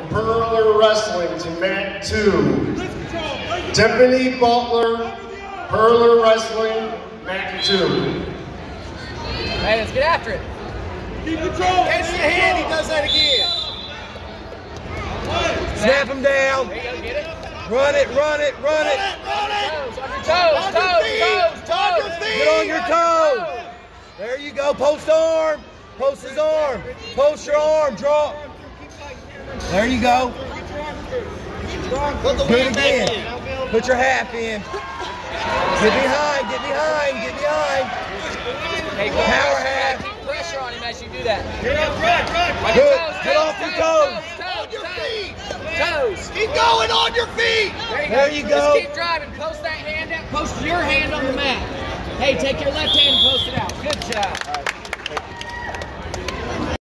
Perler Wrestling to mat 2. Tiffany Butler, Perler Wrestling, mat 2. Hey, let's get after it. Keep control. Catch the hand, he does that again. Snap him down. There you go, get it. Run it, run it, run it. Run it. On your toes, On your feet. Get on your toes. There you go. Post arm. Post his arm. Post your arm. Draw. There you go. Put the Do it wing back again. in. Put your half in. Get behind. Get behind. Get behind. Hey, Power half. keep pressure on him as you do that. Good. Get off your toes. On your feet. Toes. Keep going on your feet. There you go. Just keep driving. Post that hand out. Post your hand on the mat. Hey, take your left hand and post it out. Good job.